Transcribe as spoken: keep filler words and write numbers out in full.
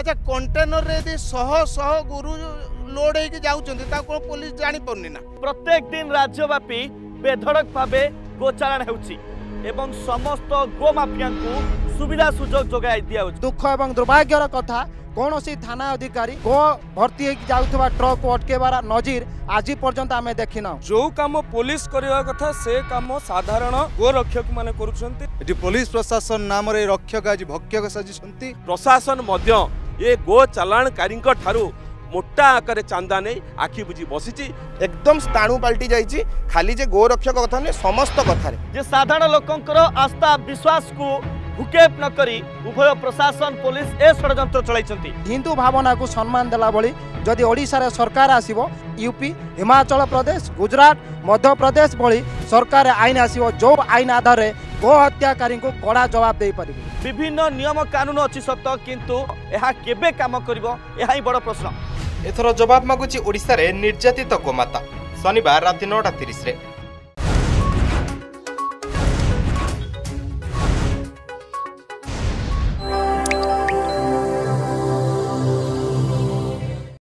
अच्छा कंटेनर रे यदि शह शह गोरु लोड होगी जाऊँ पुलिस जानी पारनी ना। प्रत्येक दिन राज्यव्यापी बेधड़क भावे गोचारण होउछि एवं समस्त गो माफिया को सुविधा सुजोग जोगाई दिया। दुख एवं दुर्भाग्यर कथा कौन सी थाना अधिकारी गो भर्ती जाउथबा ट्रक को अटकेबार नजीर आज पर्यंत आमे देखिना। जो काम पुलिस करवा कथा से काम साधारण गो रक्षक माने करूछंती। एटी पुलिस प्रशासन नाम रे रक्षक आज भक्षक सजिछंती। प्रशासन मध्य ये गो चालाणकारी ठारू मोटा आकार चांदा नहीं आखि बुझी बसी एकदम स्थाणु पलटि जाइए खाली जे गो रक्षक कथा नहीं समस्त कथा जे साधारण लोकंकर आस्था विश्वास को भूकेप न करी उभय प्रशासन पुलिस ए षड्यंत्र चलाइछंती। हिंदू भावना को सम्मान देला बली जदि ओडिशा रे सरकार आसीबो यूपी हिमाचल प्रदेश गुजरात मध्य प्रदेश बली सरकार आईन आसीबो जो आईन आधार रे गो हत्याकारी को कड़ा जवाब दे पारिबो। विभिन्न नियम कानून अछि सत्य किंतु एहा केबे काम करिवो एहा ही बड़ प्रश्न। एथर जवाब मागुची ओडिशा रे निर्यातित गोमाता। शनिवार राति नौटा तीस रे।